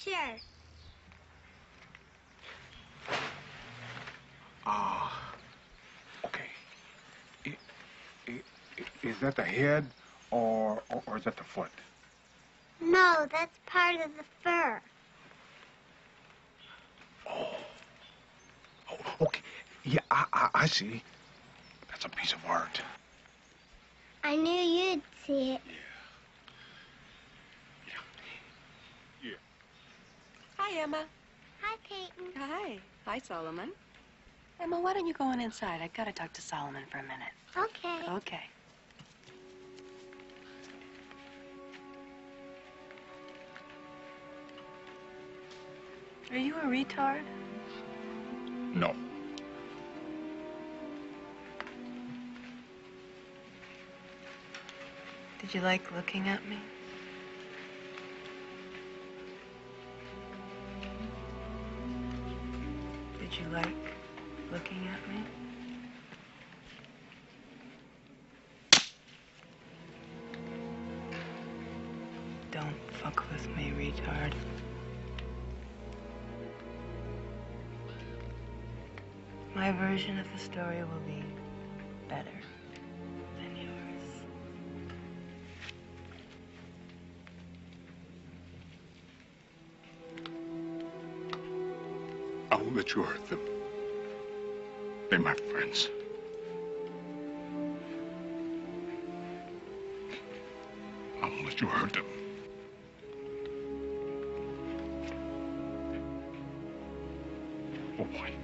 Sure. Okay. Is that the head or is that the foot? No, that's part of the fur. Oh, okay. Yeah, I see. That's a piece of art. I knew you'd see it. Yeah. Hi, Emma. Hi, Peyton. Hi. Hi, Solomon. Emma, why don't you go on inside? I gotta talk to Solomon for a minute. Okay. Okay. Are you a retard? No. Did you like looking at me? Did you like looking at me? Don't fuck with me, retard. My version of the story will be better than yours. I won't let you hurt them. They're my friends. I won't let you hurt them. Oh, boy.